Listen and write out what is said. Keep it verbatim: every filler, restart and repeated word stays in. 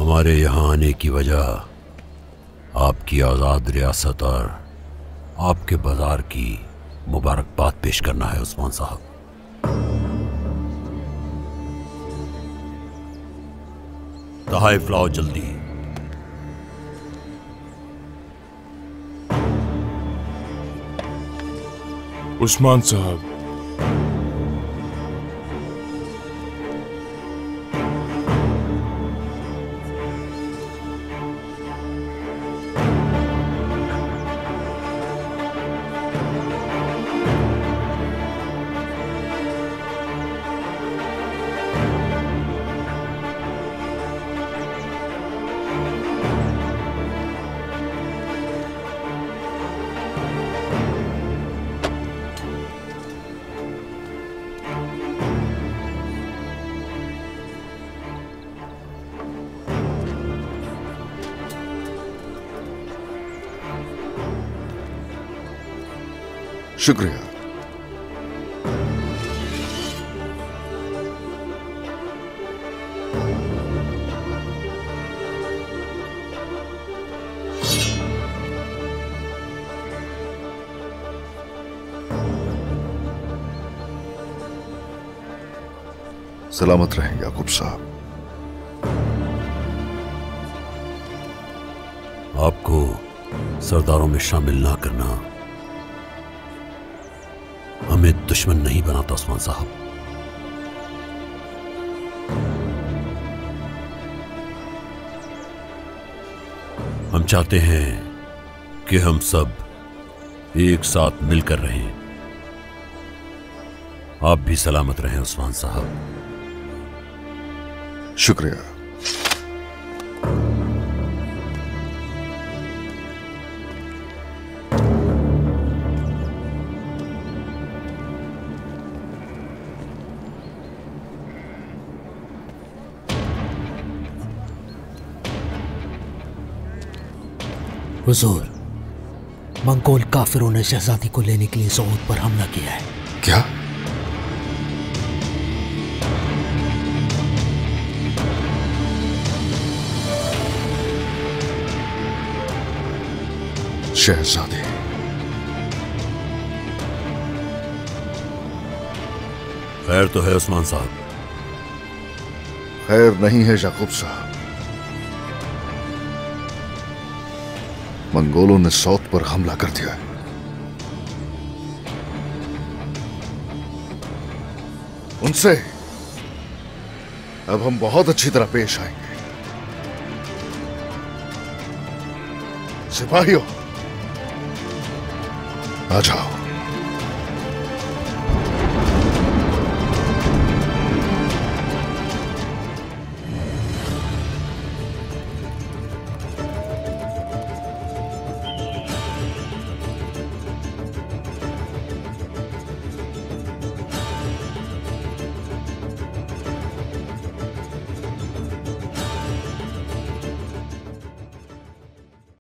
हमारे यहाँ आने की वजह आपकी आज़ाद रियासत और आपके बाजार की मुबारकबाद पेश करना है उस्मान साहब। तहाइफ लाओ जल्दी। उस्मान साहब, शुक्रिया। सलामत रहें याकूब साहब। आपको सरदारों में शामिल ना करना हमें दुश्मन नहीं बनाता उस्मान साहब। हम चाहते हैं कि हम सब एक साथ मिलकर रहें। आप भी सलामत रहें उस्मान साहब। शुक्रिया। हुजूर, मंगोल काफिरों ने शहजादी को लेने के लिए सऊद पर हमला किया है। क्या? शहजादी? खैर तो है उस्मान साहब? खैर नहीं है याकूब साहब। मंगोलों ने सौत पर हमला कर दिया है। उनसे अब हम बहुत अच्छी तरह पेश आएंगे। सिपाहियों, आ जाओ।